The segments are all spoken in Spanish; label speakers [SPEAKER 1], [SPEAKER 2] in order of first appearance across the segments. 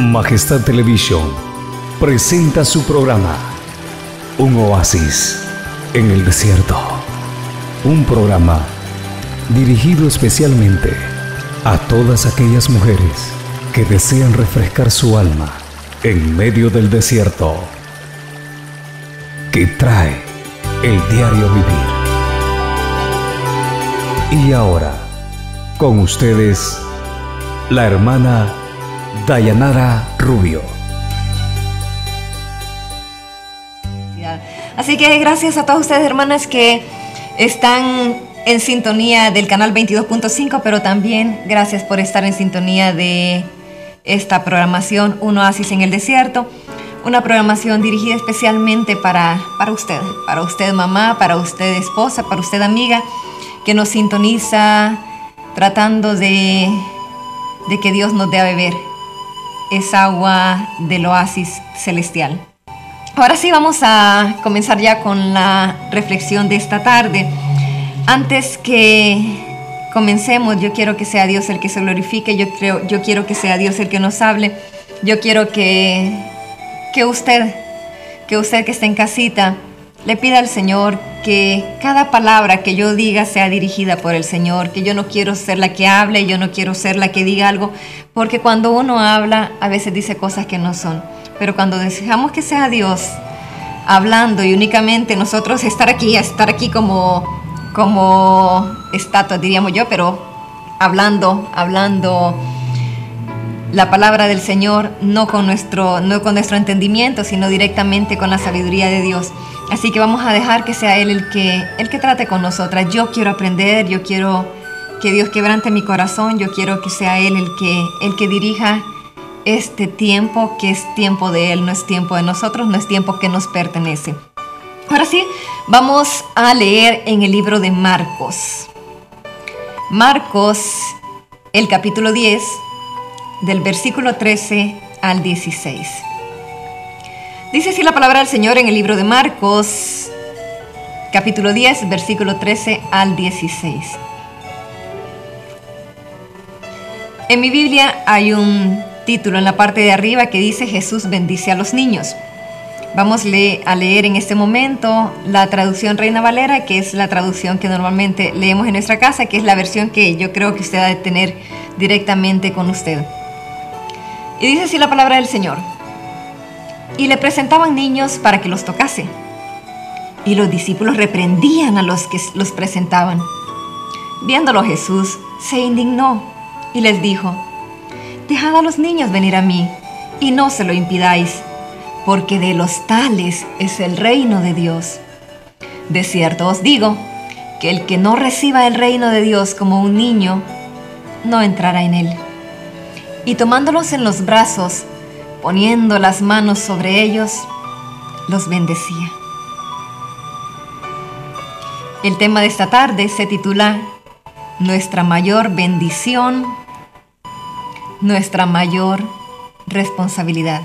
[SPEAKER 1] Majestad Television presenta su programa Un Oasis en el Desierto. Un programa dirigido especialmente a todas aquellas mujeres que desean refrescar su alma en medio del desierto, que trae el diario vivir. Y ahora, con ustedes, la hermana Dayanara Rubio.
[SPEAKER 2] Así que gracias a todos ustedes, hermanas, que están en sintonía del canal 22.5, pero también gracias por estar en sintonía de esta programación Un Oasis en el Desierto, una programación dirigida especialmente para usted mamá, para usted esposa, para usted amiga, que nos sintoniza tratando de que Dios nos dé a beber esa agua del oasis celestial. Ahora sí, vamos a comenzar ya con la reflexión de esta tarde. Antes que comencemos, yo quiero que sea Dios el que se glorifique, yo quiero que sea Dios el que nos hable. Yo quiero que usted que está en casita le pida al Señor que cada palabra que yo diga sea dirigida por el Señor, que yo no quiero ser la que hable, yo no quiero ser la que diga algo, porque cuando uno habla a veces dice cosas que no son, pero cuando dejamos que sea Dios hablando y únicamente nosotros estar aquí como estatua, diríamos yo, pero hablando la palabra del Señor, no con nuestro entendimiento, sino directamente con la sabiduría de Dios. Así que vamos a dejar que sea Él el que trate con nosotras. Yo quiero aprender, yo quiero que Dios quebrante mi corazón, yo quiero que sea Él el que dirija este tiempo, que es tiempo de Él, no es tiempo de nosotros, no es tiempo que nos pertenece. Ahora sí, vamos a leer en el libro de Marcos. Marcos, el capítulo 10, del versículo 13 al 16. Dice así la palabra del Señor en el libro de Marcos, capítulo 10, versículo 13 al 16. En mi Biblia hay un título en la parte de arriba que dice Jesús bendice a los niños. Vamos a leer en este momento la traducción Reina Valera, que es la traducción que normalmente leemos en nuestra casa, que es la versión que yo creo que usted ha de tener directamente con usted. Y dice así la palabra del Señor. Y le presentaban niños para que los tocase. Y los discípulos reprendían a los que los presentaban. Viéndolo Jesús, se indignó y les dijo: Dejad a los niños venir a mí, y no se lo impidáis, porque de los tales es el reino de Dios. De cierto os digo, que el que no reciba el reino de Dios como un niño, no entrará en él. Y tomándolos en los brazos, poniendo las manos sobre ellos, los bendecía. El tema de esta tarde se titula Nuestra mayor bendición, nuestra mayor responsabilidad.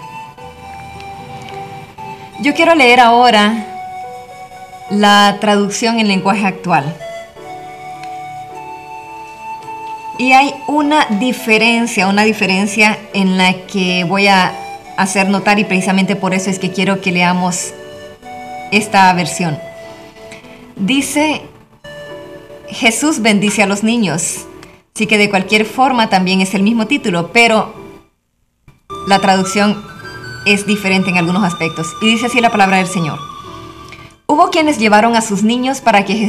[SPEAKER 2] Yo quiero leer ahora la traducción en lenguaje actual. Y hay una diferencia en la que voy a hacer notar, y precisamente por eso es que quiero que leamos esta versión. Dice, Jesús bendice a los niños. Así que de cualquier forma también es el mismo título, pero la traducción es diferente en algunos aspectos. Y dice así la palabra del Señor. Hubo quienes llevaron a sus niños para que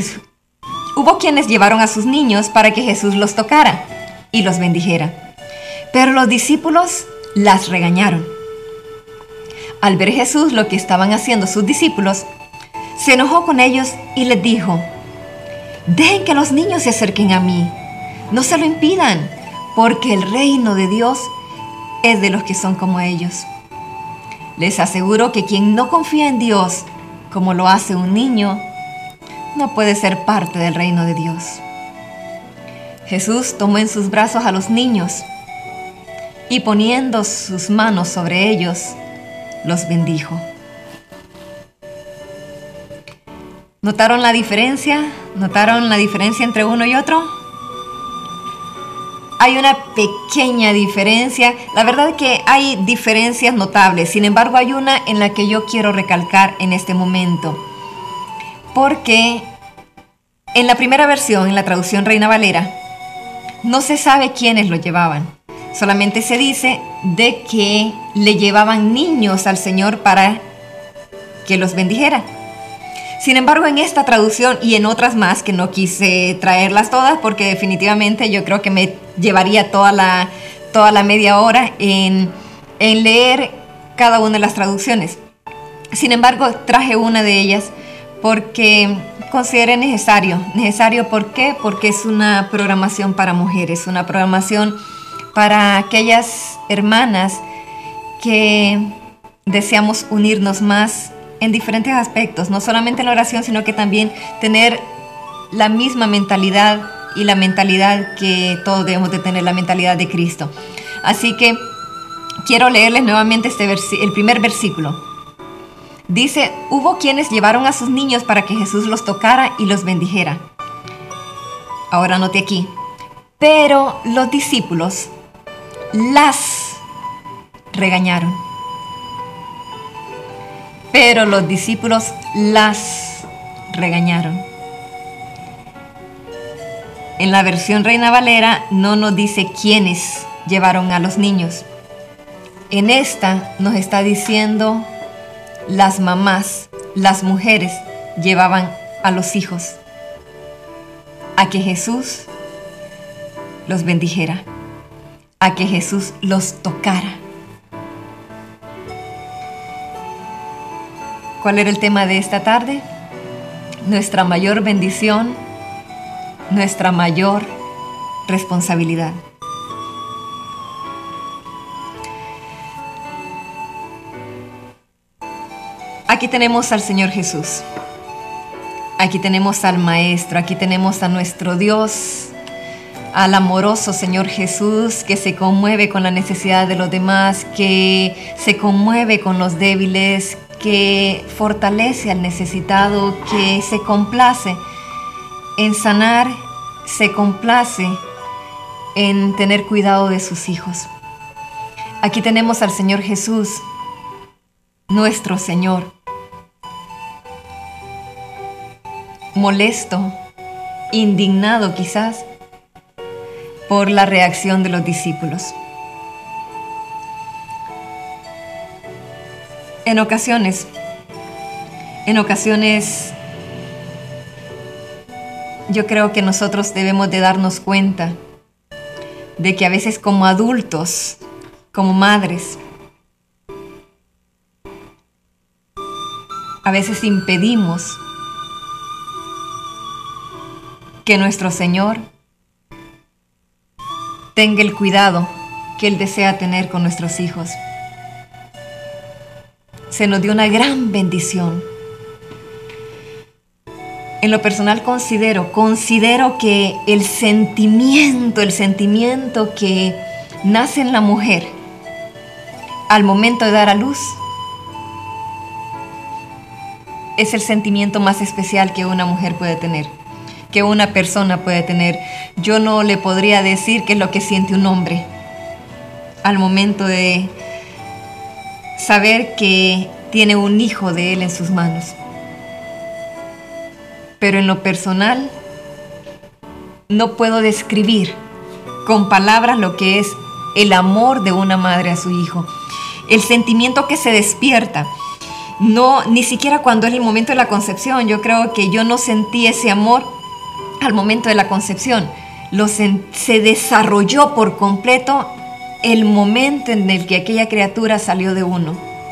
[SPEAKER 2] Jesús los tocara y los bendijera. Pero los discípulos las regañaron. Al ver Jesús lo que estaban haciendo sus discípulos, se enojó con ellos y les dijo: Dejen que los niños se acerquen a mí, no se lo impidan, porque el reino de Dios es de los que son como ellos. Les aseguro que quien no confía en Dios como lo hace un niño, no puede ser parte del reino de Dios. Jesús tomó en sus brazos a los niños y poniendo sus manos sobre ellos, los bendijo. ¿Notaron la diferencia? ¿Notaron la diferencia entre uno y otro? hay una pequeña diferencia. La verdad es que hay diferencias notables. Sin embargo, hay una en la que yo quiero recalcar en este momento. Porque en la primera versión, en la traducción Reina Valera, no se sabe quiénes lo llevaban. Solamente se dice de que le llevaban niños al Señor para que los bendijera. Sin embargo, en esta traducción y en otras más, que no quise traerlas todas porque definitivamente yo creo que me llevaría toda la media hora en leer cada una de las traducciones. Sin embargo, traje una de ellas porque consideré necesario. ¿Por qué? Porque es una programación para mujeres, una programación para aquellas hermanas que deseamos unirnos más en diferentes aspectos, no solamente en la oración, sino que también tener la misma mentalidad y la mentalidad que todos debemos de tener, la mentalidad de Cristo. Así que quiero leerles nuevamente el primer versículo. Dice: hubo quienes llevaron a sus niños para que Jesús los tocara y los bendijera. Ahora note aquí. Pero los discípulos las regañaron. Pero los discípulos las regañaron. En la versión Reina Valera no nos dice quiénes llevaron a los niños. En esta nos está diciendo las mamás, las mujeres llevaban a los hijos a que Jesús los bendijera, a que Jesús los tocara. ¿Cuál era el tema de esta tarde? Nuestra mayor bendición, nuestra mayor responsabilidad. Aquí tenemos al Señor Jesús. Aquí tenemos al Maestro, aquí tenemos a nuestro Dios, al amoroso Señor Jesús, que se conmueve con la necesidad de los demás, que se conmueve con los débiles, que fortalece al necesitado, que se complace en sanar, se complace en tener cuidado de sus hijos. Aquí tenemos al Señor Jesús, nuestro Señor, molesto, indignado quizás por la reacción de los discípulos. En ocasiones, yo creo que nosotros debemos de darnos cuenta de que a veces como adultos, como madres, a veces impedimos que nuestro Señor tenga el cuidado que Él desea tener con nuestros hijos. Se nos dio una gran bendición. En lo personal considero que el sentimiento que nace en la mujer al momento de dar a luz es el sentimiento más especial que una mujer puede tener, que una persona puede tener. Yo no le podría decir qué es lo que siente un hombre al momento de saber que tiene un hijo de él en sus manos. Pero en lo personal, no puedo describir con palabras lo que es el amor de una madre a su hijo. El sentimiento que se despierta. No, ni siquiera cuando es el momento de la concepción. Yo creo que yo no sentí ese amor al momento de la concepción. Se desarrolló por completo el momento en el que aquella criatura salió de uno.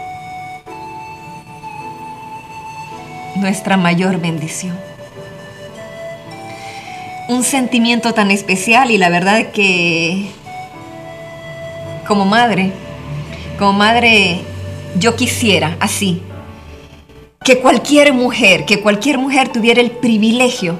[SPEAKER 2] Nuestra mayor bendición. Un sentimiento tan especial, y la verdad que como madre, yo quisiera así, que cualquier mujer tuviera el privilegio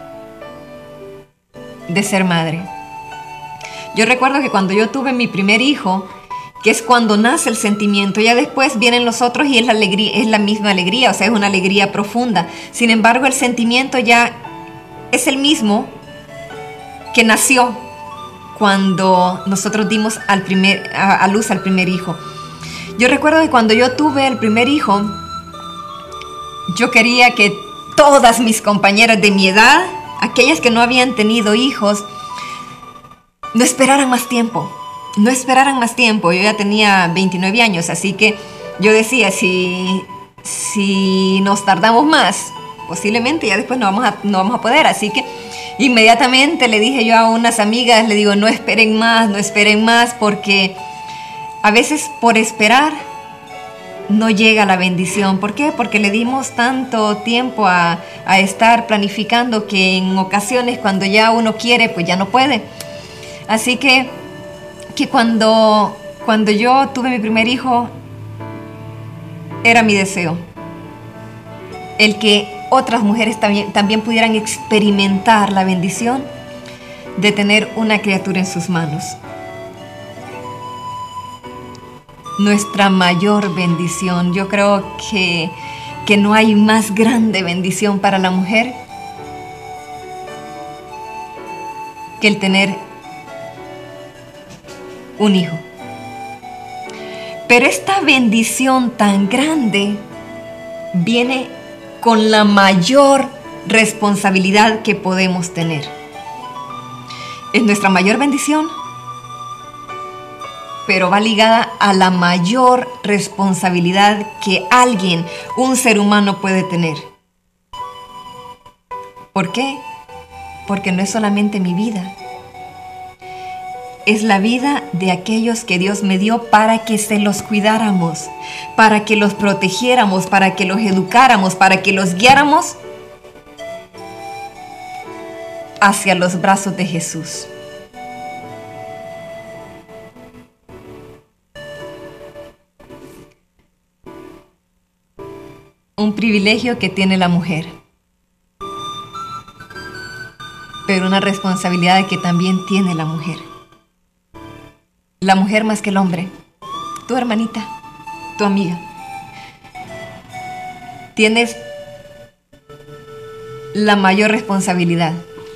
[SPEAKER 2] de ser madre. Yo recuerdo que cuando yo tuve mi primer hijo, que es cuando nace el sentimiento, ya después vienen los otros y es la alegría, es la misma alegría, o sea, es una alegría profunda. Sin embargo, el sentimiento ya es el mismo que nació cuando nosotros dimos a luz al primer hijo. Yo recuerdo que cuando yo tuve el primer hijo, yo quería que todas mis compañeras de mi edad, aquellas que no habían tenido hijos, no esperaran más tiempo. No esperaran más tiempo. Yo ya tenía 29 años, así que yo decía, si nos tardamos más, posiblemente ya después no vamos a poder. Así que inmediatamente le dije yo a unas amigas, le digo, no esperen más, porque a veces por esperar no llega la bendición. ¿Por qué? Porque le dimos tanto tiempo a estar planificando que en ocasiones cuando ya uno quiere, pues ya no puede. Así que cuando yo tuve mi primer hijo, era mi deseo el que otras mujeres también pudieran experimentar la bendición de tener una criatura en sus manos. Nuestra mayor bendición, yo creo que no hay más grande bendición para la mujer que el tener un hijo. Pero esta bendición tan grande viene con la mayor responsabilidad que podemos tener. Es nuestra mayor bendición, pero va ligada a la mayor responsabilidad que un ser humano puede tener. ¿Por qué? Porque no es solamente mi vida. Es la vida de aquellos que Dios me dio para que se los cuidáramos, para que los protegiéramos, para que los educáramos, para que los guiáramos hacia los brazos de Jesús. Un privilegio que tiene la mujer, pero una responsabilidad que también tiene la mujer. La mujer más que el hombre, tu hermanita, tu amiga. Tienes la mayor responsabilidad.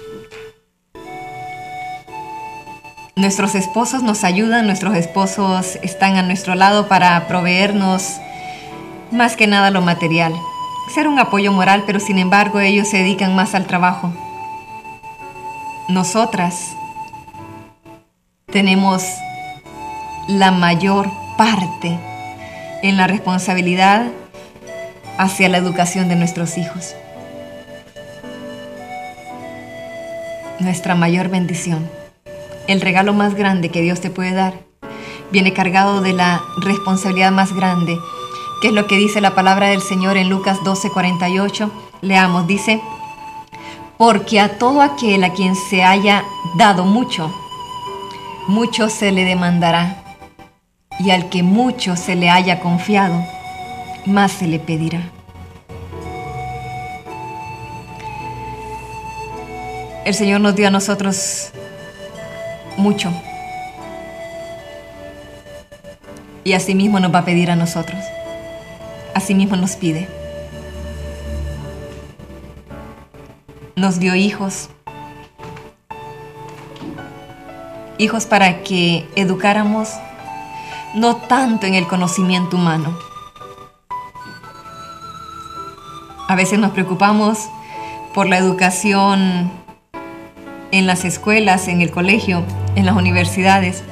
[SPEAKER 2] Nuestros esposos nos ayudan, nuestros esposos están a nuestro lado para proveernos más que nada lo material. Ser un apoyo moral, pero sin embargo ellos se dedican más al trabajo. Nosotras tenemos la mayor parte en la responsabilidad hacia la educación de nuestros hijos. Nuestra mayor bendición, el regalo más grande que Dios te puede dar, viene cargado de la responsabilidad más grande, que es lo que dice la palabra del Señor en Lucas 12:48. Leamos, dice: porque a todo aquel a quien se haya dado mucho, mucho se le demandará. Y al que mucho se le haya confiado, más se le pedirá. El Señor nos dio a nosotros mucho. Y asimismo nos va a pedir a nosotros. Asimismo nos pide. Nos dio hijos. Hijos para que educáramos no tanto en el conocimiento humano. A veces nos preocupamos por la educación en las escuelas, en el colegio, en las universidades,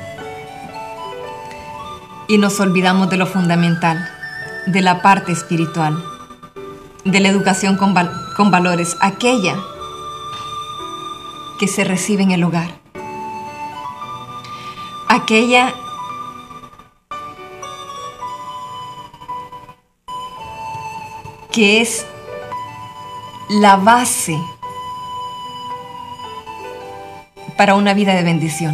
[SPEAKER 2] y nos olvidamos de lo fundamental, de la parte espiritual, de la educación con valores, aquella que se recibe en el hogar, aquella que es la base para una vida de bendición.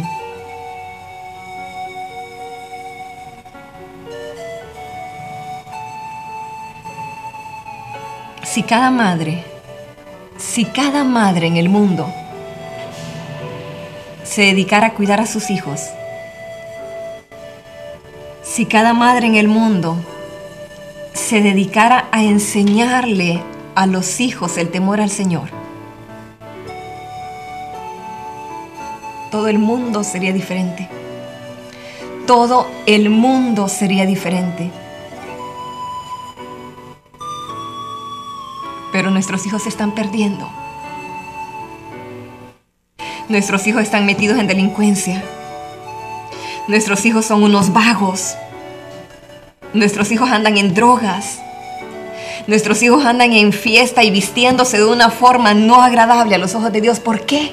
[SPEAKER 2] Si cada madre en el mundo se dedicara a cuidar a sus hijos, si cada madre en el mundo se dedicara a enseñarle a los hijos el temor al Señor, todo el mundo sería diferente. Todo el mundo sería diferente. Pero nuestros hijos se están perdiendo. Nuestros hijos están metidos en delincuencia. Nuestros hijos son unos vagos. Nuestros hijos andan en drogas. Nuestros hijos andan en fiesta y vistiéndose de una forma no agradable a los ojos de Dios. ¿Por qué?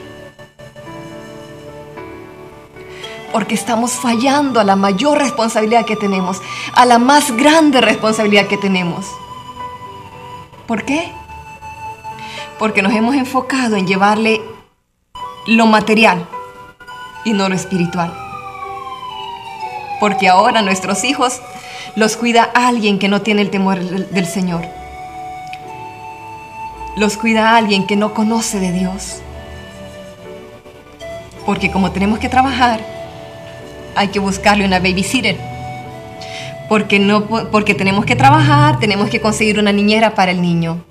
[SPEAKER 2] Porque estamos fallando a la mayor responsabilidad que tenemos, a la más grande responsabilidad que tenemos. ¿Por qué? Porque nos hemos enfocado en llevarle lo material y no lo espiritual. Porque ahora nuestros hijos los cuida alguien que no tiene el temor del Señor. Los cuida alguien que no conoce de Dios. Porque como tenemos que trabajar, hay que buscarle una babysitter. Porque tenemos que trabajar, tenemos que conseguir una niñera para el niño.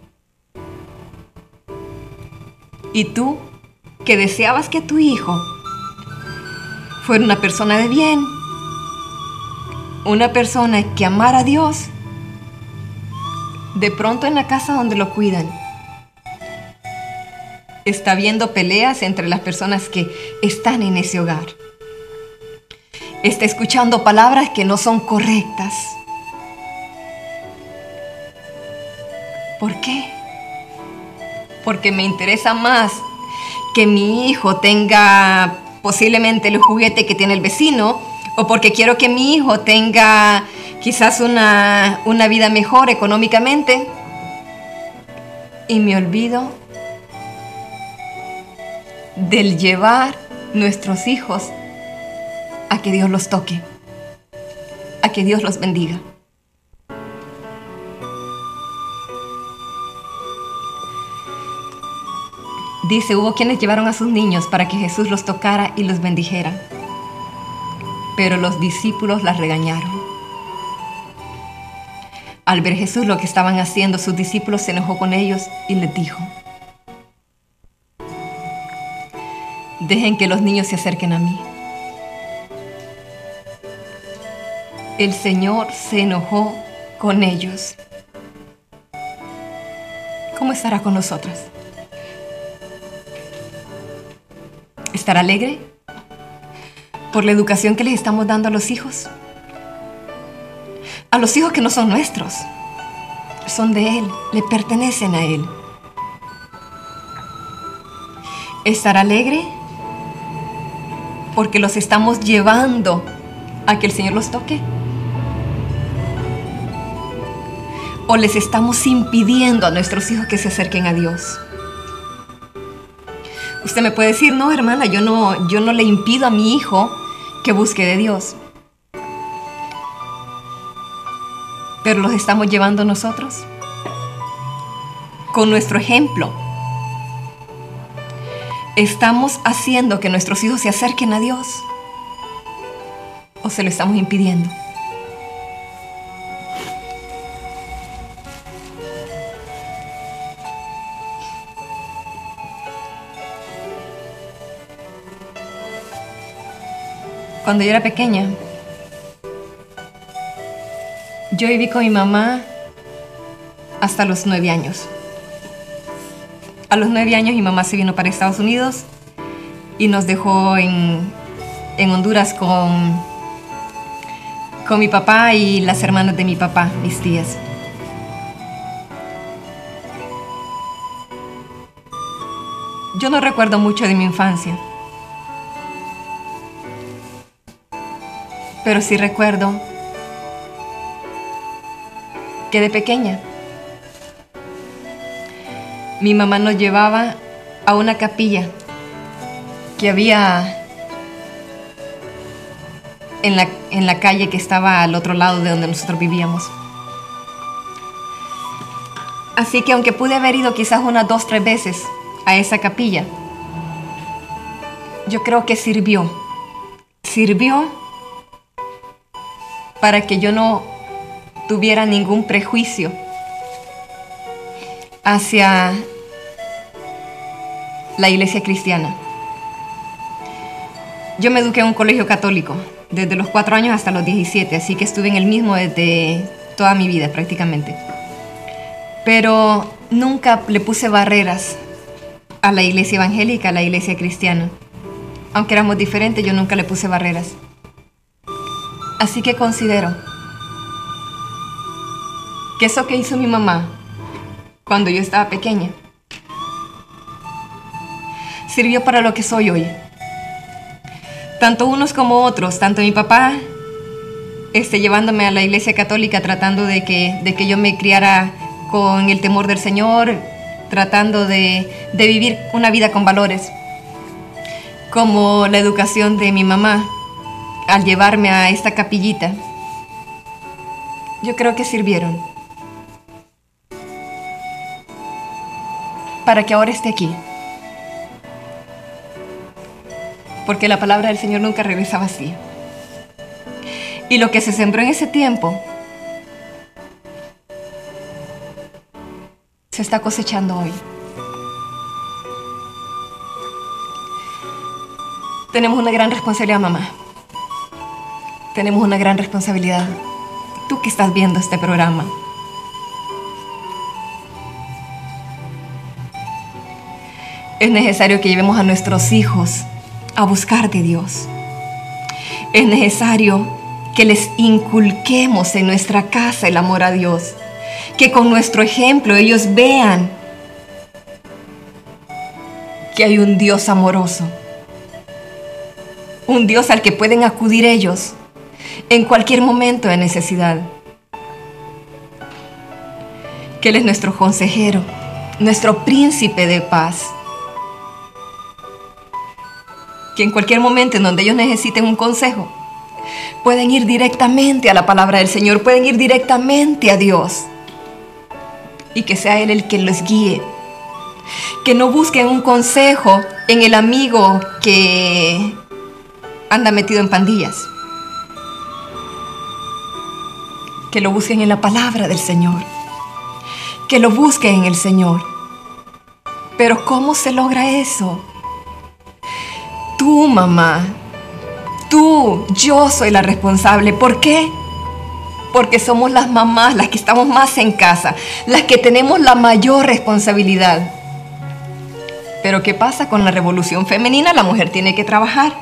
[SPEAKER 2] Y tú, que deseabas que tu hijo fuera una persona de bien, una persona que amara a Dios, de pronto en la casa donde lo cuidan, está habiendo peleas entre las personas que están en ese hogar. Está escuchando palabras que no son correctas. ¿Por qué? Porque me interesa más que mi hijo tenga posiblemente el juguete que tiene el vecino, o porque quiero que mi hijo tenga quizás una vida mejor económicamente, y me olvido del llevar nuestros hijos a que Dios los toque, a que Dios los bendiga. Dice, hubo quienes llevaron a sus niños para que Jesús los tocara y los bendijera, pero los discípulos las regañaron. Al ver Jesús lo que estaban haciendo, sus discípulos se enojó con ellos y les dijo: dejen que los niños se acerquen a mí. El Señor se enojó con ellos. ¿Cómo estará con nosotras? ¿Estará alegre por la educación que les estamos dando a los hijos? A los hijos que no son nuestros, son de Él, le pertenecen a Él. ¿Estará alegre porque los estamos llevando a que el Señor los toque? ¿O les estamos impidiendo a nuestros hijos que se acerquen a Dios? Usted me puede decir, no, hermana, yo no le impido a mi hijo que busque de Dios. Pero los estamos llevando nosotros con nuestro ejemplo. ¿Estamos haciendo que nuestros hijos se acerquen a Dios o se lo estamos impidiendo? Cuando yo era pequeña, yo viví con mi mamá hasta los 9 años. A los 9 años mi mamá se vino para Estados Unidos y nos dejó en Honduras con mi papá y las hermanas de mi papá, mis tías. Yo no recuerdo mucho de mi infancia, pero sí recuerdo que de pequeña mi mamá nos llevaba a una capilla que había en la calle que estaba al otro lado de donde nosotros vivíamos. Así que aunque pude haber ido quizás unas 2 o 3 veces a esa capilla, yo creo que sirvió para que yo no tuviera ningún prejuicio hacia la iglesia cristiana. Yo me eduqué en un colegio católico, desde los 4 años hasta los 17, así que estuve en el mismo desde toda mi vida prácticamente. Pero nunca le puse barreras a la iglesia evangélica, a la iglesia cristiana. Aunque éramos diferentes, yo nunca le puse barreras. Así que considero que eso que hizo mi mamá cuando yo estaba pequeña sirvió para lo que soy hoy. Tanto unos como otros, tanto mi papá llevándome a la iglesia católica, tratando de que yo me criara con el temor del Señor, tratando de vivir una vida con valores, como la educación de mi mamá al llevarme a esta capillita. Yo creo que sirvieron para que ahora esté aquí. Porque la palabra del Señor nunca regresa vacía. Y lo que se sembró en ese tiempo se está cosechando hoy. Tenemos una gran responsabilidad, mamá. Tenemos una gran responsabilidad. Tú que estás viendo este programa. Es necesario que llevemos a nuestros hijos a buscar de Dios. Es necesario que les inculquemos en nuestra casa el amor a Dios. Que con nuestro ejemplo ellos vean que hay un Dios amoroso. Un Dios al que pueden acudir ellos en cualquier momento de necesidad. Que Él es nuestro consejero, nuestro príncipe de paz. Que en cualquier momento en donde ellos necesiten un consejo, pueden ir directamente a la palabra del Señor, pueden ir directamente a Dios. Y que sea Él el que los guíe. Que no busquen un consejo en el amigo que anda metido en pandillas. Que lo busquen en la palabra del Señor. Que lo busquen en el Señor. Pero ¿cómo se logra eso? Tú, mamá, tú, yo soy la responsable. ¿Por qué? Porque somos las mamás las que estamos más en casa, las que tenemos la mayor responsabilidad. Pero ¿qué pasa con la revolución femenina? La mujer tiene que trabajar.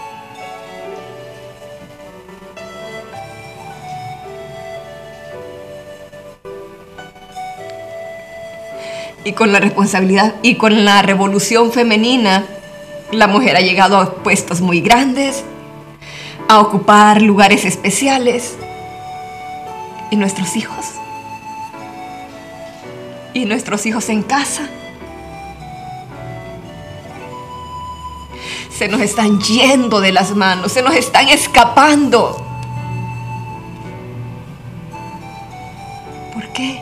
[SPEAKER 2] Y con la responsabilidad y con la revolución femenina, la mujer ha llegado a puestos muy grandes, a ocupar lugares especiales. ¿Y nuestros hijos? ¿Y nuestros hijos en casa? Se nos están yendo de las manos, se nos están escapando. ¿Por qué?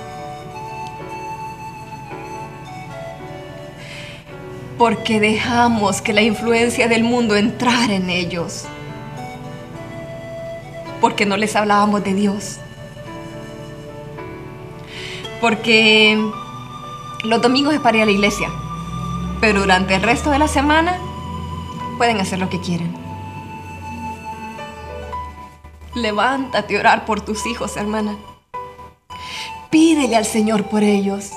[SPEAKER 2] Porque dejamos que la influencia del mundo entrara en ellos. Porque no les hablábamos de Dios. Porque los domingos es para ir a la iglesia, pero durante el resto de la semana pueden hacer lo que quieran. Levántate a orar por tus hijos, hermana. Pídele al Señor por ellos.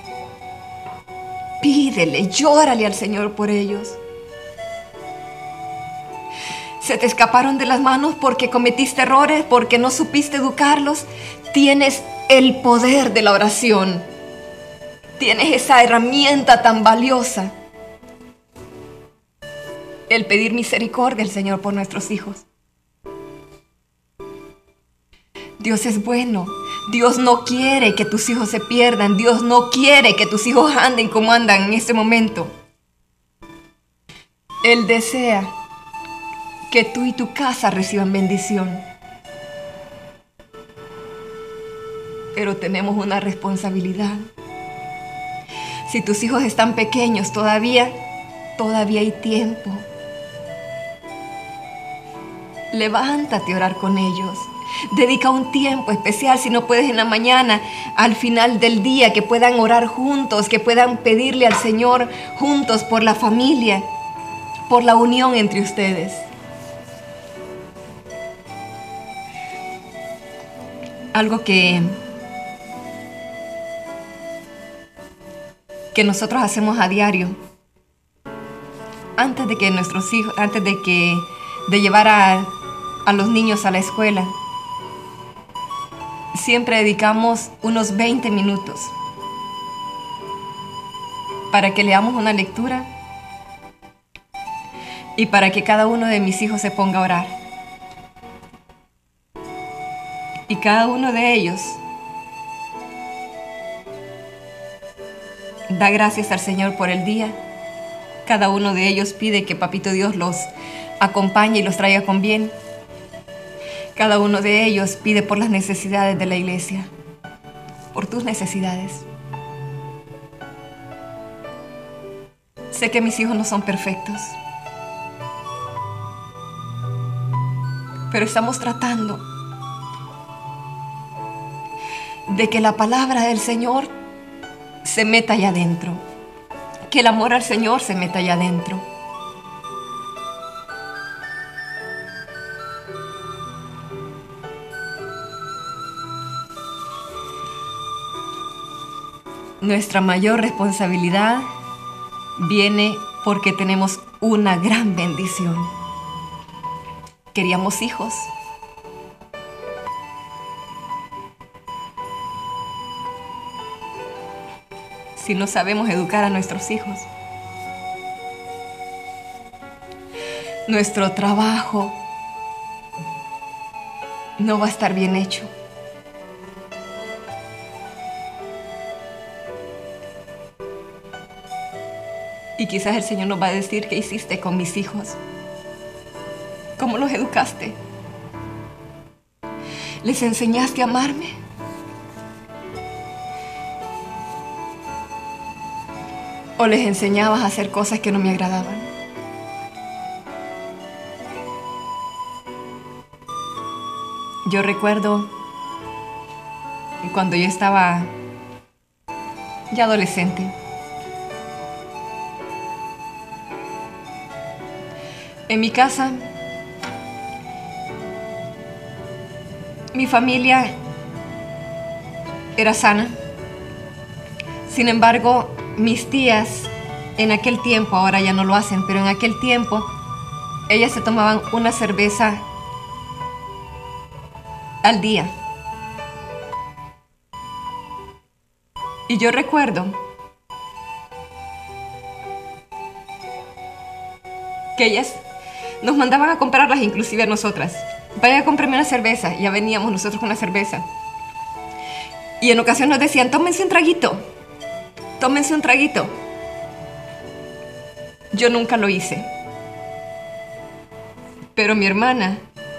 [SPEAKER 2] Pídele, llórale al Señor por ellos. Se te escaparon de las manos porque cometiste errores, porque no supiste educarlos. Tienes el poder de la oración. Tienes esa herramienta tan valiosa. El pedir misericordia al Señor por nuestros hijos. Dios es bueno. Dios no quiere que tus hijos se pierdan. Dios no quiere que tus hijos anden como andan en este momento. Él desea que tú y tu casa reciban bendición. Pero tenemos una responsabilidad. Si tus hijos están pequeños todavía hay tiempo. Levántate a orar con ellos. Dedica un tiempo especial, si no puedes en la mañana, al final del día, que puedan orar juntos, que puedan pedirle al Señor juntos por la familia, por la unión entre ustedes. Algo que nosotros hacemos a diario, antes de que nuestros hijos, de llevar a los niños a la escuela, siempre dedicamos unos 20 minutos para que leamos una lectura y para que cada uno de mis hijos se ponga a orar. Y cada uno de ellos da gracias al Señor por el día. Cada uno de ellos pide que Papito Dios los acompañe y los traiga con bien. Cada uno de ellos pide por las necesidades de la iglesia, por tus necesidades. Sé que mis hijos no son perfectos, pero estamos tratando de que la palabra del Señor se meta allá adentro, que el amor al Señor se meta allá adentro. Nuestra mayor responsabilidad viene porque tenemos una gran bendición. Queríamos hijos. Si no sabemos educar a nuestros hijos, nuestro trabajo no va a estar bien hecho. Y quizás el Señor nos va a decir: ¿qué hiciste con mis hijos? ¿Cómo los educaste? ¿Les enseñaste a amarme? ¿O les enseñabas a hacer cosas que no me agradaban? Yo recuerdo cuando yo estaba ya adolescente. En mi casa, mi familia era sana. Sin embargo, mis tías en aquel tiempo, ahora ya no lo hacen, pero en aquel tiempo, ellas se tomaban una cerveza al día. Y yo recuerdo que ellas nos mandaban a comprarlas, inclusive a nosotras. Vaya a comprarme una cerveza. Ya veníamos nosotros con la cerveza. Y en ocasiones nos decían: tómense un traguito. Tómense un traguito. Yo nunca lo hice. Pero mi hermana,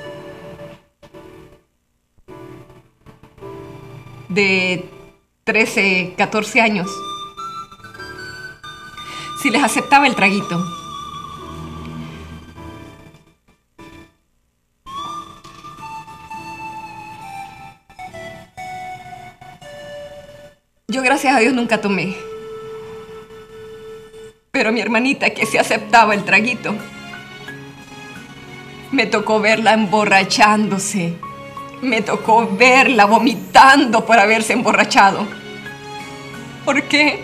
[SPEAKER 2] de 13, 14 años, sí les aceptaba el traguito. Yo, gracias a Dios, nunca tomé. Pero mi hermanita, que se aceptaba el traguito, me tocó verla emborrachándose. Me tocó verla vomitando por haberse emborrachado. ¿Por qué?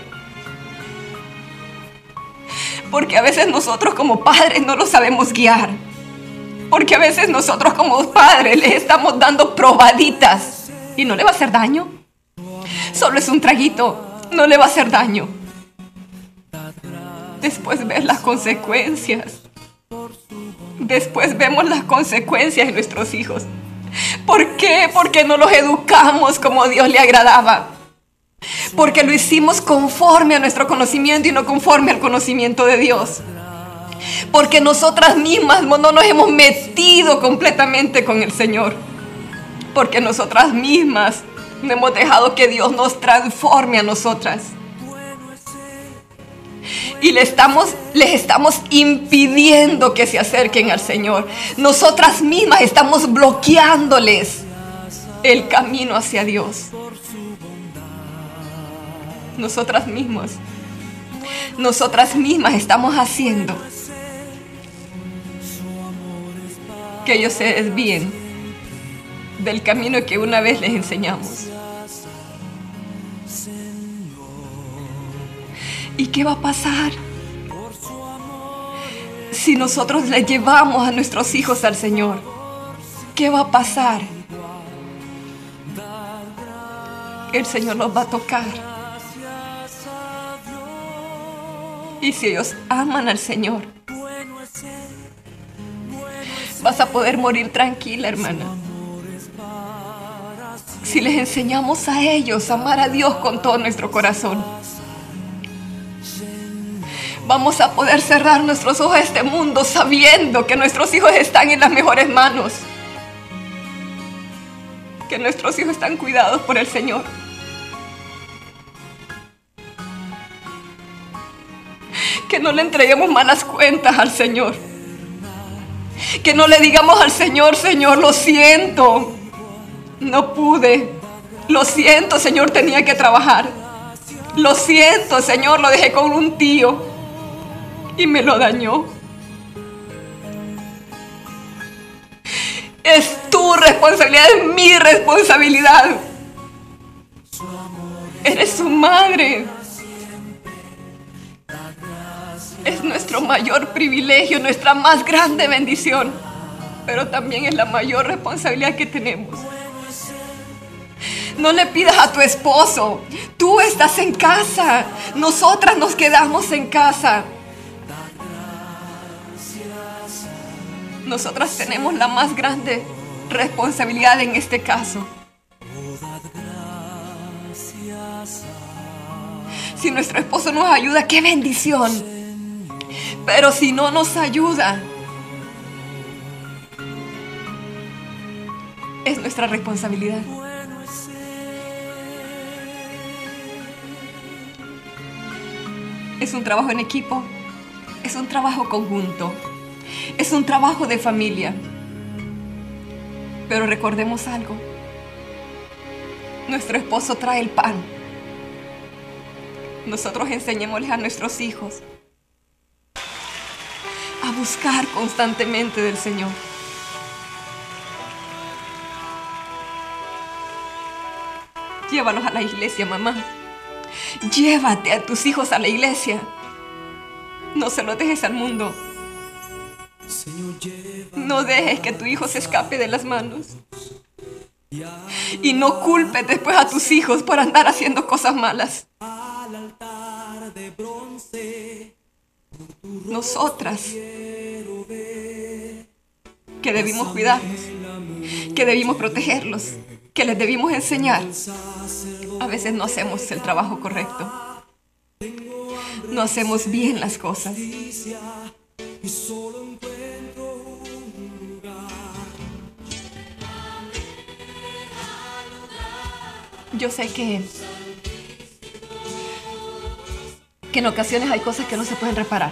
[SPEAKER 2] Porque a veces nosotros como padres no lo sabemos guiar. Porque a veces nosotros como padres les estamos dando probaditas. ¿Y no le va a hacer daño? Solo es un traguito, no le va a hacer daño. Después ves las consecuencias. Después vemos las consecuencias de nuestros hijos. ¿Por qué? Porque no los educamos como Dios le agradaba. Porque lo hicimos conforme a nuestro conocimiento y no conforme al conocimiento de Dios. Porque nosotras mismas no nos hemos metido completamente con el Señor. Porque nosotras mismas no hemos dejado que Dios nos transforme a nosotras. Y les estamos impidiendo que se acerquen al Señor. Nosotras mismas estamos bloqueándoles el camino hacia Dios. Nosotras mismas estamos haciendo que ellos se desvíen del camino que una vez les enseñamos. ¿Y qué va a pasar si nosotros les llevamos a nuestros hijos al Señor? ¿Qué va a pasar? El Señor los va a tocar. Y si ellos aman al Señor, vas a poder morir tranquila, hermana. Si les enseñamos a ellos a amar a Dios con todo nuestro corazón, vamos a poder cerrar nuestros ojos a este mundo sabiendo que nuestros hijos están en las mejores manos, que nuestros hijos están cuidados por el Señor. Que no le entreguemos malas cuentas al Señor. Que no le digamos al Señor: Señor, lo siento, no pude. Lo siento, Señor, tenía que trabajar. Lo siento, Señor, lo dejé con un tío y me lo dañó. Es tu responsabilidad, es mi responsabilidad. Eres su madre. Es nuestro mayor privilegio, nuestra más grande bendición, pero también es la mayor responsabilidad que tenemos. No le pidas a tu esposo: tú estás en casa, nosotras nos quedamos en casa. Nosotras tenemos la más grande responsabilidad en este caso. Si nuestro esposo nos ayuda, ¡qué bendición! Pero si no nos ayuda, es nuestra responsabilidad. Es un trabajo en equipo, es un trabajo conjunto, es un trabajo de familia. Pero recordemos algo: nuestro esposo trae el pan. Nosotros enseñémosles a nuestros hijos a buscar constantemente del Señor. Llévalos a la iglesia, mamá. Llévate a tus hijos a la iglesia. No se los dejes al mundo. No dejes que tu hijo se escape de las manos. Y no culpes después a tus hijos por andar haciendo cosas malas. Nosotras, que debimos cuidarlos, que debimos protegerlos, que les debimos enseñar, a veces no hacemos el trabajo correcto. No hacemos bien las cosas. Yo sé que en ocasiones hay cosas que no se pueden reparar.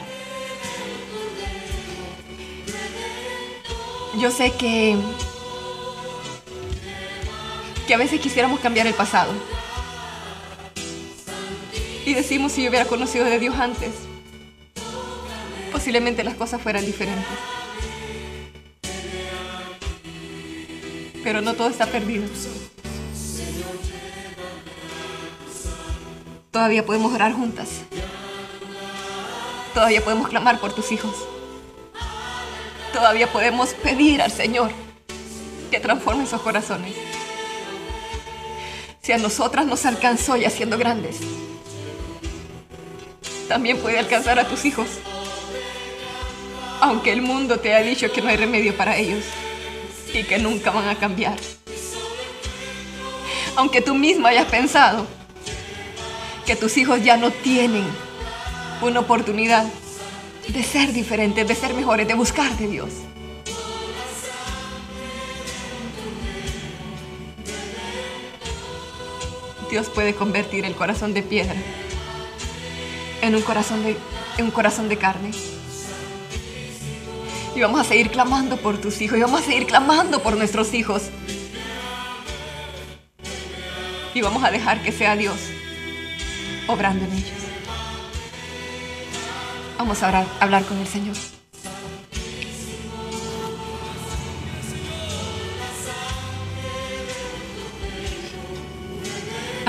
[SPEAKER 2] Yo sé que a veces quisiéramos cambiar el pasado. Y decimos: si yo hubiera conocido de Dios antes, posiblemente las cosas fueran diferentes. Pero no todo está perdido. Todavía podemos orar juntas. Todavía podemos clamar por tus hijos. Todavía podemos pedir al Señor que transforme esos corazones. Si a nosotras nos alcanzó ya siendo grandes, también puede alcanzar a tus hijos. Aunque el mundo te haya dicho que no hay remedio para ellos y que nunca van a cambiar. Aunque tú misma hayas pensado que tus hijos ya no tienen una oportunidad de ser diferentes, de ser mejores, de buscar de Dios. Dios puede convertir el corazón de piedra en un corazón de carne. Y vamos a seguir clamando por tus hijos, y vamos a seguir clamando por nuestros hijos. Y vamos a dejar que sea Dios obrando en ellos. Vamos a hablar con el Señor.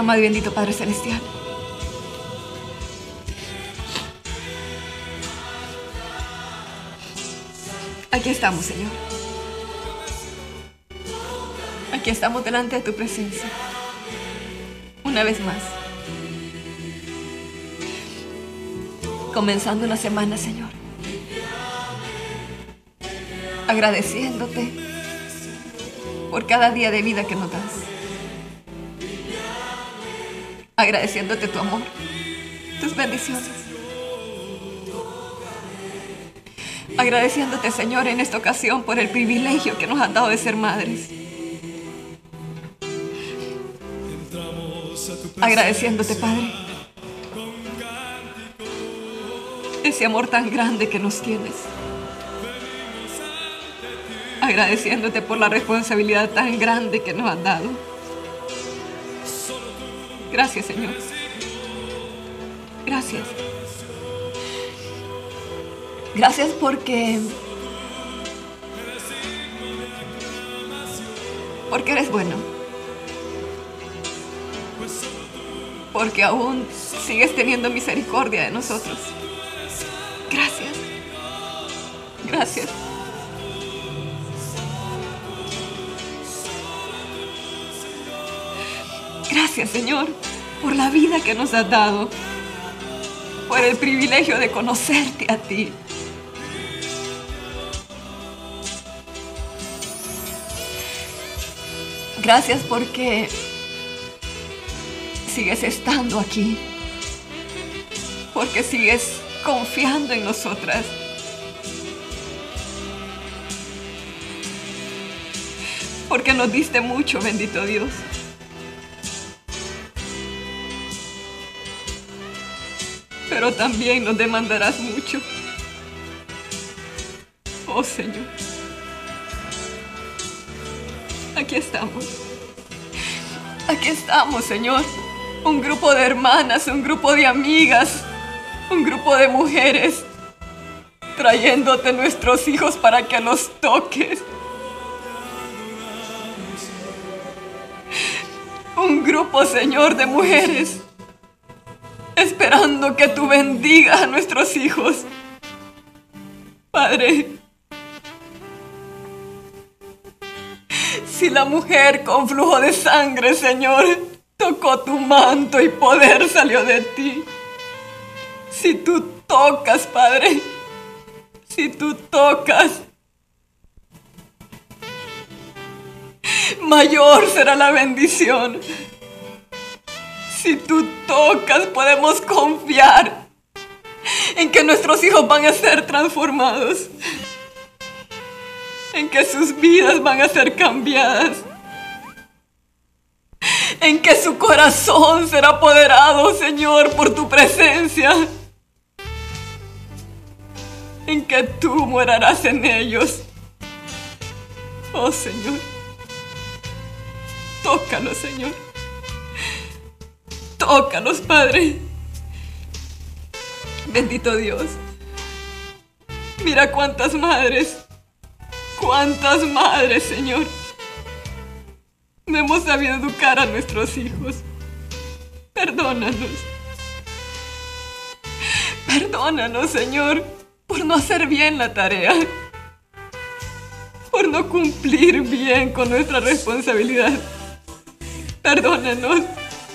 [SPEAKER 2] Amado y bendito Padre Celestial, aquí estamos, Señor. Aquí estamos delante de tu presencia. Una vez más. Comenzando una semana, Señor. Agradeciéndote por cada día de vida que nos das. Agradeciéndote tu amor, tus bendiciones. Agradeciéndote, Señor, en esta ocasión por el privilegio que nos han dado de ser madres. Agradeciéndote, Padre, ese amor tan grande que nos tienes. Agradeciéndote por la responsabilidad tan grande que nos has dado. Gracias, Señor. Gracias. Gracias porque eres bueno. Porque aún sigues teniendo misericordia de nosotros. Gracias. Gracias. Gracias, Señor, por la vida que nos has dado, por el privilegio de conocerte a ti. Gracias porque sigues estando aquí, porque sigues confiando en nosotras. Porque nos diste mucho, bendito Dios. Pero también nos demandarás mucho. Oh, Señor. Aquí estamos. Aquí estamos, Señor. Un grupo de hermanas, un grupo de amigas, un grupo de mujeres, trayéndote nuestros hijos para que los toques. Un grupo, Señor, de mujeres, esperando que tú bendigas a nuestros hijos. Padre, si la mujer con flujo de sangre, Señor, tocó tu manto y poder salió de ti. Si tú tocas, Padre, si tú tocas, mayor será la bendición. Si tú tocas, podemos confiar en que nuestros hijos van a ser transformados, en que sus vidas van a ser cambiadas, en que su corazón será apoderado, Señor, por tu presencia, en que tú morarás en ellos. Oh, Señor, tócalos, Señor. Tócalos, Padre. Bendito Dios. Mira cuántas madres, Señor, no hemos sabido educar a nuestros hijos. Perdónanos. Perdónanos, Señor, por no hacer bien la tarea, por no cumplir bien con nuestra responsabilidad. Perdónanos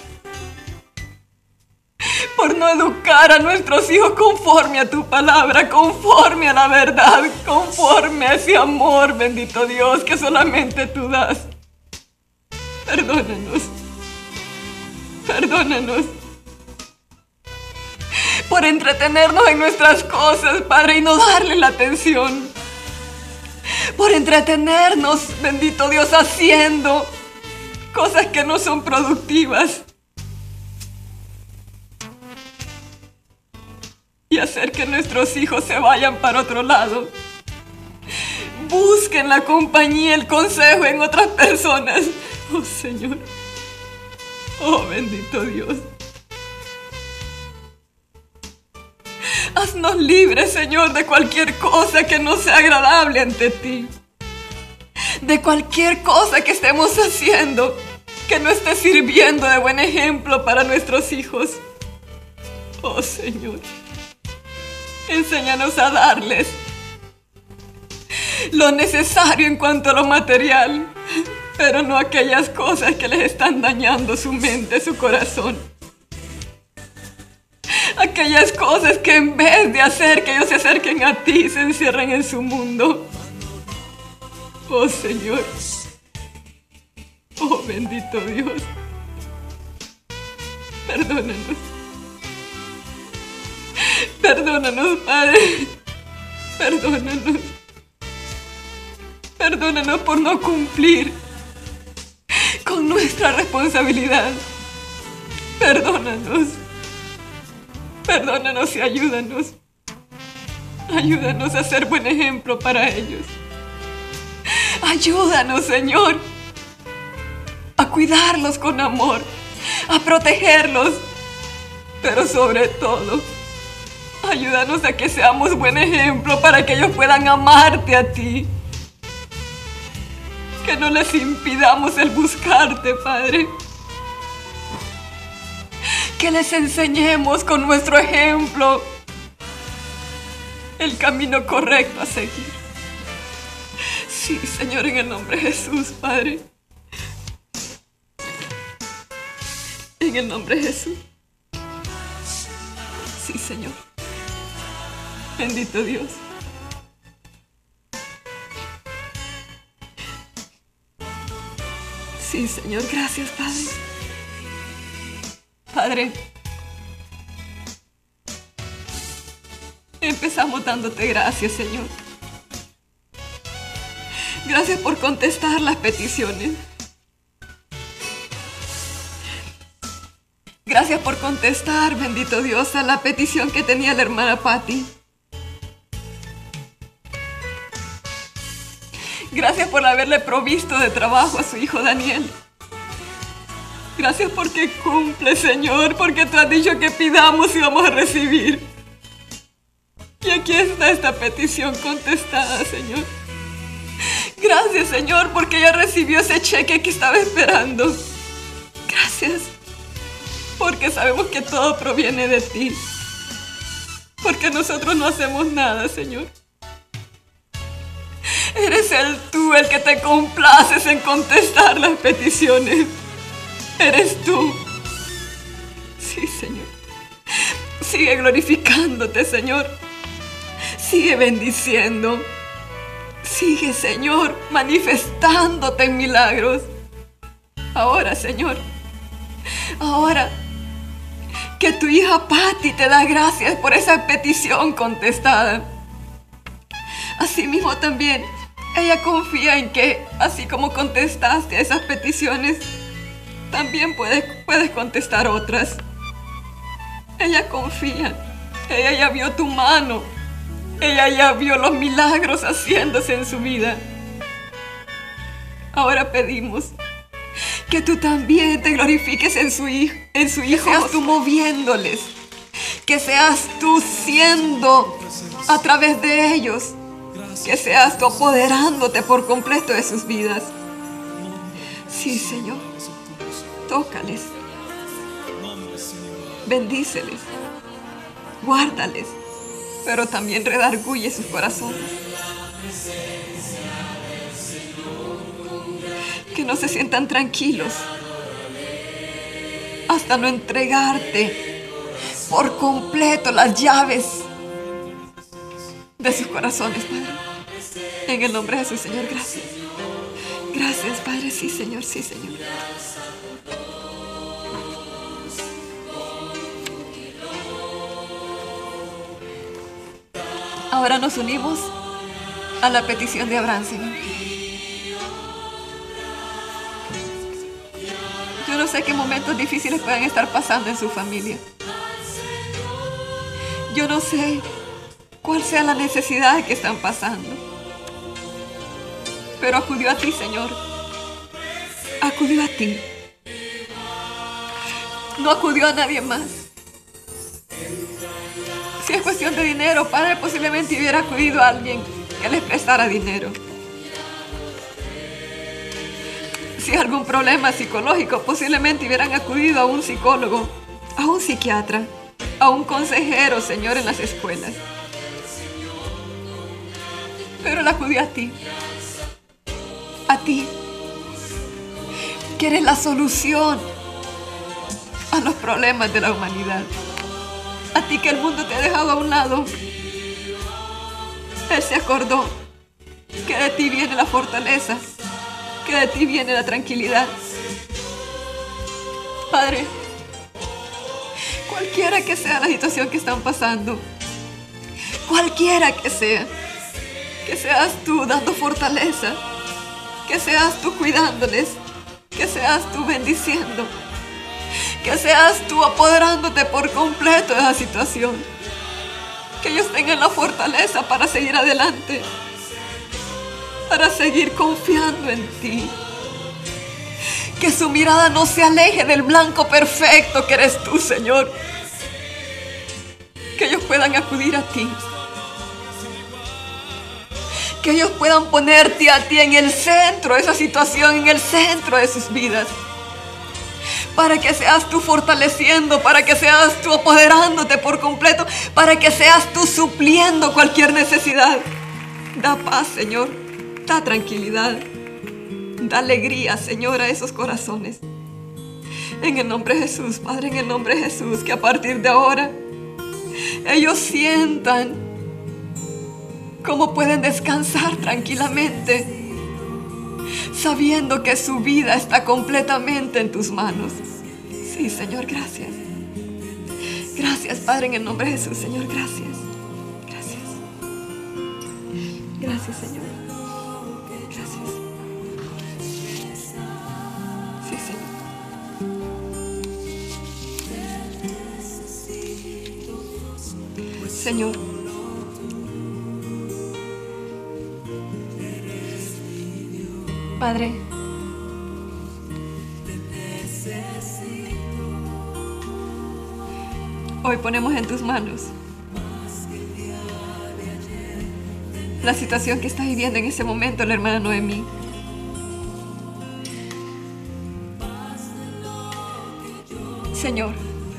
[SPEAKER 2] por no educar a nuestros hijos conforme a tu palabra, conforme a la verdad, conforme a ese amor, bendito Dios, que solamente tú das. Perdónanos. Perdónanos por entretenernos en nuestras cosas, Padre, y no darle la atención. Por entretenernos, bendito Dios, haciendo cosas que no son productivas. Y hacer que nuestros hijos se vayan para otro lado. Busquen la compañía, el consejo en otras personas. Oh, Señor. Oh, bendito Dios. Haznos libres, Señor, de cualquier cosa que no sea agradable ante ti. De cualquier cosa que estemos haciendo
[SPEAKER 3] que no esté sirviendo de buen ejemplo para nuestros hijos. Oh Señor, enséñanos a darles lo necesario en cuanto a lo material, pero no aquellas cosas que les están dañando su mente, su corazón. Aquellas cosas que en vez de hacer que ellos se acerquen a ti, se encierran en su mundo. Oh Señor, oh bendito Dios, perdónanos. Perdónanos, Padre. Perdónanos. Perdónanos por no cumplir con nuestra responsabilidad. Perdónanos. Perdónanos y ayúdanos. Ayúdanos a ser buen ejemplo para ellos. Ayúdanos, Señor, a cuidarlos con amor, a protegerlos, pero sobre todo, ayúdanos a que seamos buen ejemplo para que ellos puedan amarte a ti. Que no les impidamos el buscarte, Padre. Que les enseñemos con nuestro ejemplo el camino correcto a seguir. Sí, Señor, en el nombre de Jesús, Padre. En el nombre de Jesús. Sí, Señor. Bendito Dios. Sí, Señor, gracias, Padre. Padre, empezamos dándote gracias, Señor. Gracias por contestar las peticiones. Gracias por contestar, bendito Dios, a la petición que tenía la hermana Patti. Gracias por haberle provisto de trabajo a su hijo Daniel. Gracias porque cumple, Señor, porque tú has dicho que pidamos y vamos a recibir. Y aquí está esta petición contestada, Señor. Gracias, Señor, porque ella recibió ese cheque que estaba esperando. Gracias, porque sabemos que todo proviene de ti. Porque nosotros no hacemos nada, Señor. Eres tú el que te complaces en contestar las peticiones. Eres tú. Sí, Señor. Sigue glorificándote, Señor. Sigue bendiciendo. Sigue, Señor, manifestándote en milagros. Ahora, Señor, ahora que tu hija Patti te da gracias por esa petición contestada. Asimismo también, ella confía en que, así como contestaste a esas peticiones, también puedes contestar otras. Ella confía. Ella ya vio tu mano. Ella ya vio los milagros haciéndose en su vida. Ahora pedimos que tú también te glorifiques en su hijo. Que seas tú moviéndoles. Que seas tú siendo a través de ellos. Que seas tú apoderándote por completo de sus vidas. Sí, Señor. Tócales. Bendíceles. Guárdales. Pero también redarguye sus corazones. Que no se sientan tranquilos hasta no entregarte por completo las llaves de sus corazones, Padre. En el nombre de Jesús, Señor, gracias. Gracias, Padre. Sí, Señor, sí, Señor. Ahora nos unimos a la petición de Abraham, Señor. Yo no sé qué momentos difíciles puedan estar pasando en su familia. Yo no sé cuál sea la necesidad que están pasando. Pero acudió a ti, Señor. Acudió a ti. No acudió a nadie más. Si es cuestión de dinero, Padre, posiblemente hubiera acudido a alguien que les prestara dinero. Si hay algún problema psicológico, posiblemente hubieran acudido a un psicólogo, a un psiquiatra, a un consejero, Señor, en las escuelas. Pero él acudió a ti, que eres la solución a los problemas de la humanidad. A ti que el mundo te ha dejado a un lado. Él se acordó que de ti viene la fortaleza, que de ti viene la tranquilidad. Padre, cualquiera que sea la situación que están pasando, cualquiera que seas tú dando fortaleza, que seas tú cuidándoles, que seas tú bendiciendo, que seas tú apoderándote por completo de esa situación, que ellos tengan la fortaleza para seguir adelante, para seguir confiando en ti, que su mirada no se aleje del blanco perfecto que eres tú, Señor, que ellos puedan acudir a ti, que ellos puedan ponerte a ti en el centro de esa situación, en el centro de sus vidas, para que seas tú fortaleciendo, para que seas tú apoderándote por completo, para que seas tú supliendo cualquier necesidad. Da paz, Señor, da tranquilidad, da alegría, Señor, a esos corazones. En el nombre de Jesús, Padre, en el nombre de Jesús, que a partir de ahora ellos sientan cómo pueden descansar tranquilamente, sabiendo que su vida está completamente en tus manos. Sí, Señor, gracias. Gracias, Padre, en el nombre de Jesús, Señor, gracias. Gracias. Gracias, Señor. Gracias. Sí, Señor. Señor, Padre, hoy ponemos en tus manos la situación que está viviendo en ese momento la hermana Noemí. Señor,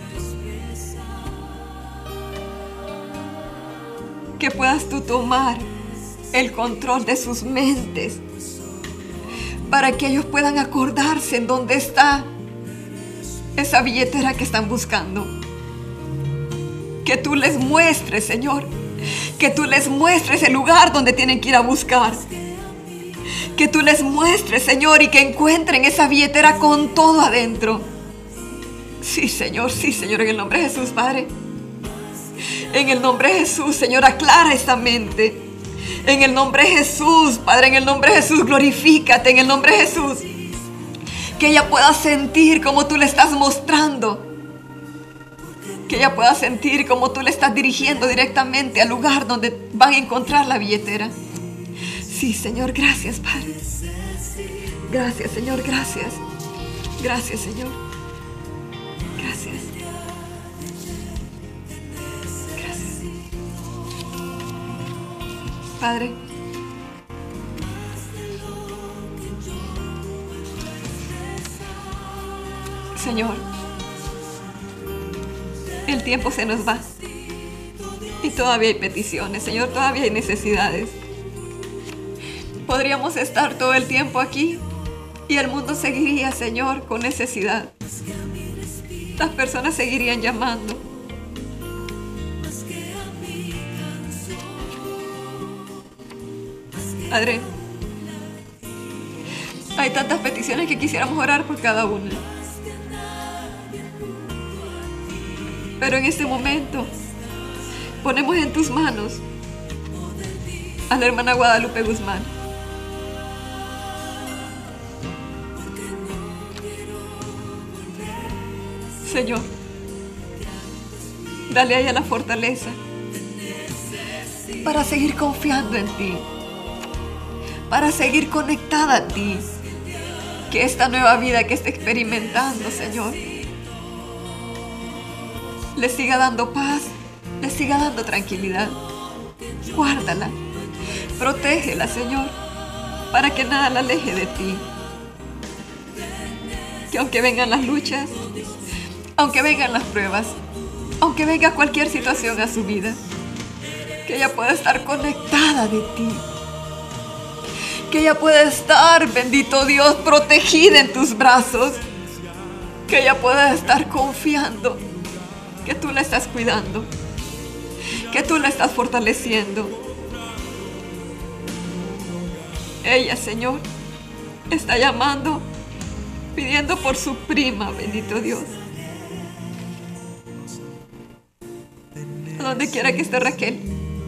[SPEAKER 3] que puedas tú tomar el control de sus mentes, para que ellos puedan acordarse en dónde está esa billetera que están buscando. Que tú les muestres, Señor, que tú les muestres el lugar donde tienen que ir a buscar. Que tú les muestres, Señor, y que encuentren esa billetera con todo adentro. Sí, Señor, en el nombre de Jesús, Padre. En el nombre de Jesús, Señor, aclara esta mente. En el nombre de Jesús, Padre, en el nombre de Jesús, glorifícate, en el nombre de Jesús. Que ella pueda sentir como tú le estás mostrando. Que ella pueda sentir como tú le estás dirigiendo directamente al lugar donde van a encontrar la billetera. Sí, Señor, gracias, Padre. Gracias, Señor, gracias. Gracias, Señor. Gracias. Padre, Señor, el tiempo se nos va y todavía hay peticiones, Señor, todavía hay necesidades. Podríamos estar todo el tiempo aquí y el mundo seguiría, Señor, con necesidad. Las personas seguirían llamando. Padre, hay tantas peticiones que quisiéramos orar por cada una. Pero en este momento ponemos en tus manos a la hermana Guadalupe Guzmán. Señor, dale a ella la fortaleza para seguir confiando en ti, para seguir conectada a ti, que esta nueva vida que está experimentando, Señor, le siga dando paz, le siga dando tranquilidad. Guárdala, protégela, Señor, para que nada la aleje de ti. que aunque vengan las luchas, aunque vengan las pruebas, aunque venga cualquier situación a su vida, que ella pueda estar conectada de ti, que ella pueda estar, bendito Dios, protegida en tus brazos, que ella pueda estar confiando que tú la estás cuidando, que tú la estás fortaleciendo. Ella, Señor, está llamando, pidiendo por su prima, bendito Dios. A donde quiera que esté Raquel,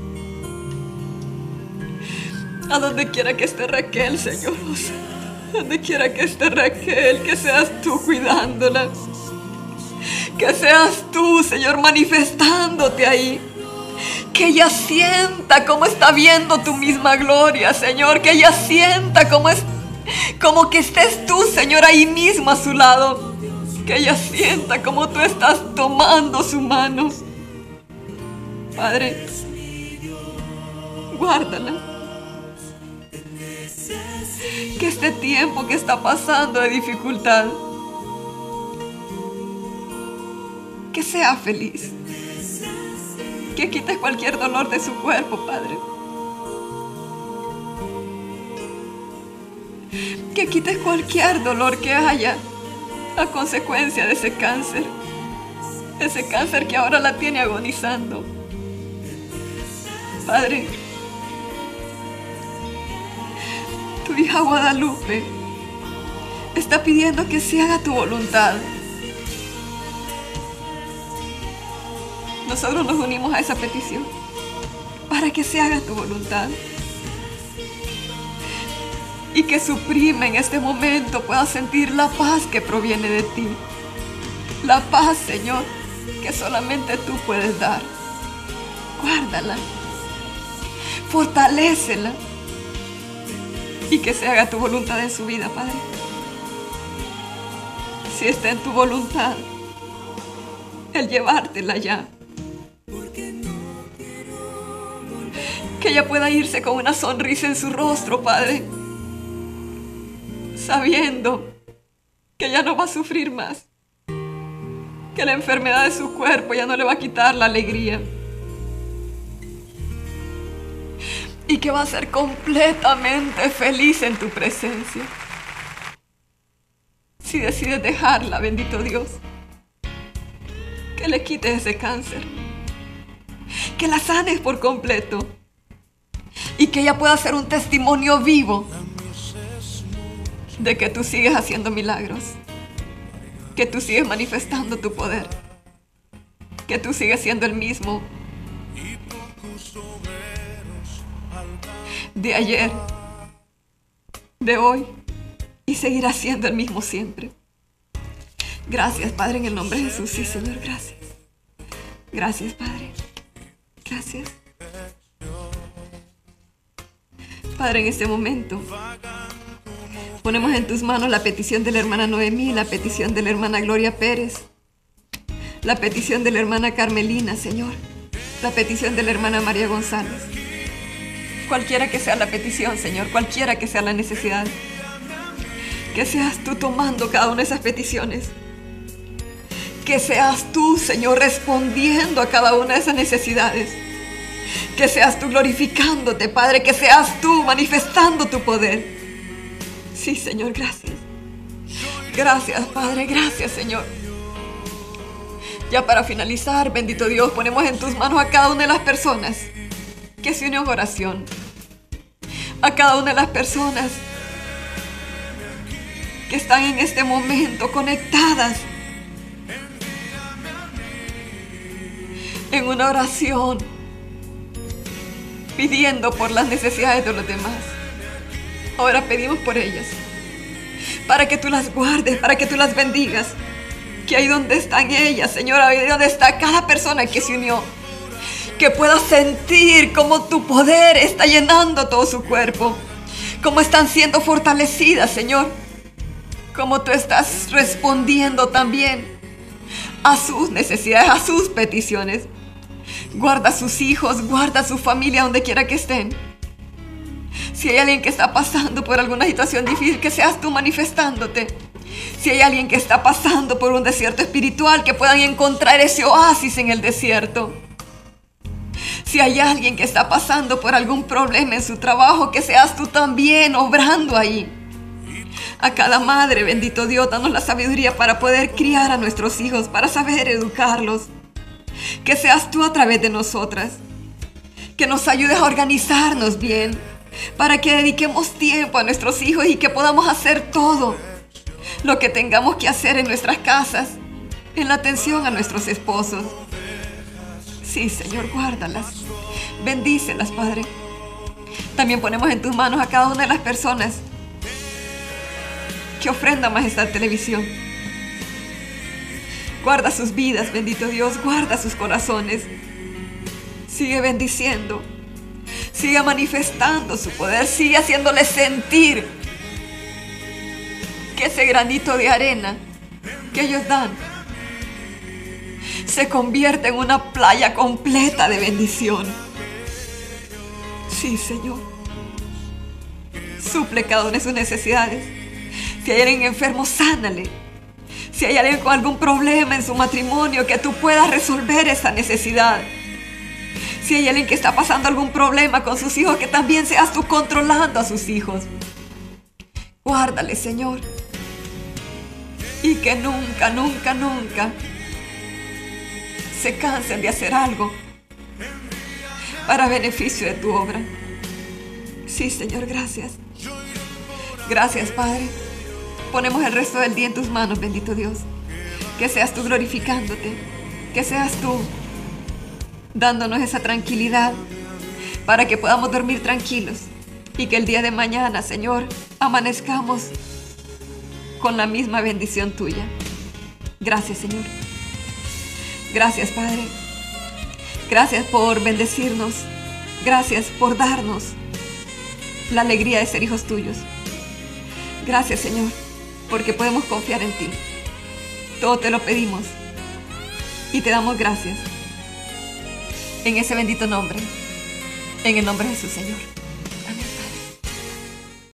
[SPEAKER 3] a donde quiera que esté Raquel, Señor, a donde quiera que esté Raquel, que seas tú cuidándola, que seas tú, Señor, manifestándote ahí, que ella sienta cómo está viendo tu misma gloria, Señor, que ella sienta como que estés tú, Señor, ahí mismo a su lado, que ella sienta como tú estás tomando su mano. Padre, guárdala. Que este tiempo que está pasando de dificultad, que sea feliz. Que quites cualquier dolor de su cuerpo, Padre. Que quites cualquier dolor que haya a consecuencia de ese cáncer. Ese cáncer que ahora la tiene agonizando. Padre, tu hija Guadalupe está pidiendo que se haga tu voluntad. Nosotros nos unimos a esa petición para que se haga tu voluntad y que su prima en este momento pueda sentir la paz que proviene de ti. La paz, Señor, que solamente tú puedes dar. Guárdala, fortalécela y que se haga tu voluntad en su vida, Padre. Si está en tu voluntad el llevártela ya, que ella pueda irse con una sonrisa en su rostro, Padre, sabiendo que ya no va a sufrir más, que la enfermedad de su cuerpo ya no le va a quitar la alegría y que va a ser completamente feliz en tu presencia. Si decides dejarla, bendito Dios, que le quites ese cáncer, que la sanes por completo y que ella pueda ser un testimonio vivo de que tú sigues haciendo milagros, que tú sigues manifestando tu poder, que tú sigues siendo el mismo de ayer, de hoy, y seguirás siendo el mismo siempre. Gracias, Padre, en el nombre de Jesús. Sí, Señor, gracias. Gracias, Padre. Gracias. Padre, en este momento ponemos en tus manos la petición de la hermana Noemí, la petición de la hermana Gloria Pérez, la petición de la hermana Carmelina, Señor, la petición de la hermana María González. Cualquiera que sea la petición, Señor, cualquiera que sea la necesidad, que seas tú tomando cada una de esas peticiones. Que seas tú, Señor, respondiendo a cada una de esas necesidades. Que seas tú glorificándote, Padre. Que seas tú manifestando tu poder. Sí, Señor, gracias. Gracias, Padre, gracias, Señor. Ya para finalizar, bendito Dios, ponemos en tus manos a cada una de las personas que se unió en oración. A cada una de las personas que están en este momento conectadas en una oración, pidiendo por las necesidades de los demás. Ahora pedimos por ellas, para que tú las guardes, para que tú las bendigas, que ahí donde están ellas, Señor, ahí donde está cada persona que se unió, que pueda sentir cómo tu poder está llenando todo su cuerpo, cómo están siendo fortalecidas, Señor, cómo tú estás respondiendo también a sus necesidades, a sus peticiones. Guarda a sus hijos, guarda a su familia donde quiera que estén. Si hay alguien que está pasando por alguna situación difícil, que seas tú manifestándote. Si hay alguien que está pasando por un desierto espiritual, que puedan encontrar ese oasis en el desierto. Si hay alguien que está pasando por algún problema en su trabajo, que seas tú también obrando ahí. A cada madre, bendito Dios, danos la sabiduría para poder criar a nuestros hijos, para saber educarlos. Que seas tú a través de nosotras. Que nos ayudes a organizarnos bien, para que dediquemos tiempo a nuestros hijos y que podamos hacer todo lo que tengamos que hacer en nuestras casas, en la atención a nuestros esposos. Sí, Señor, guárdalas. Bendícelas, Padre. También ponemos en tus manos a cada una de las personas que ofrendan más esta televisión. Guarda sus vidas, bendito Dios. Guarda sus corazones. Sigue bendiciendo. Sigue manifestando su poder. Sigue haciéndoles sentir que ese granito de arena que ellos dan se convierte en una playa completa de bendición. Sí, Señor. Suple cada una de sus necesidades. Si hay alguien enfermo, sánale. Si hay alguien con algún problema en su matrimonio, que tú puedas resolver esa necesidad. Si hay alguien que está pasando algún problema con sus hijos, que también seas tú controlando a sus hijos. Guárdale, Señor. Y que nunca, nunca, nunca se cansen de hacer algo para beneficio de tu obra. Sí, Señor, gracias. Gracias, Padre. Ponemos el resto del día en tus manos, bendito Dios. Que seas tú glorificándote. Que seas tú dándonos esa tranquilidad para que podamos dormir tranquilos. Y que el día de mañana, Señor, amanezcamos con la misma bendición tuya. Gracias, Señor. Gracias, Padre. Gracias por bendecirnos. Gracias por darnos la alegría de ser hijos tuyos. Gracias, Señor, porque podemos confiar en ti. Todo te lo pedimos y te damos gracias. En ese bendito nombre. En el nombre de Jesús, Señor.